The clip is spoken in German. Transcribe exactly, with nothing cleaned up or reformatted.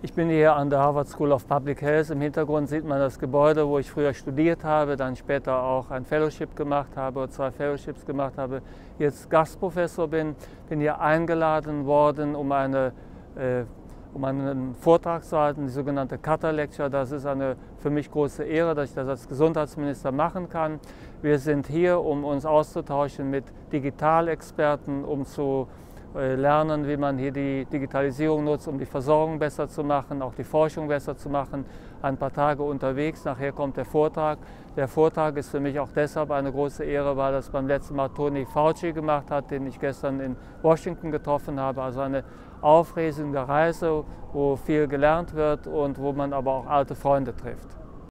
Ich bin hier an der Harvard School of Public Health. Im Hintergrund sieht man das Gebäude, wo ich früher studiert habe, dann später auch ein Fellowship gemacht habe, zwei Fellowships gemacht habe, jetzt Gastprofessor bin. Bin hier eingeladen worden, um, eine, äh, um einen Vortrag zu halten, die sogenannte Kata Lecture. Das ist eine für mich große Ehre, dass ich das als Gesundheitsminister machen kann. Wir sind hier, um uns auszutauschen mit Digitalexperten, um zu lernen, wie man hier die Digitalisierung nutzt, um die Versorgung besser zu machen, auch die Forschung besser zu machen. Ein paar Tage unterwegs, nachher kommt der Vortrag. Der Vortrag ist für mich auch deshalb eine große Ehre, weil das beim letzten Mal Tony Fauci gemacht hat, den ich gestern in Washington getroffen habe. Also eine aufregende Reise, wo viel gelernt wird und wo man aber auch alte Freunde trifft.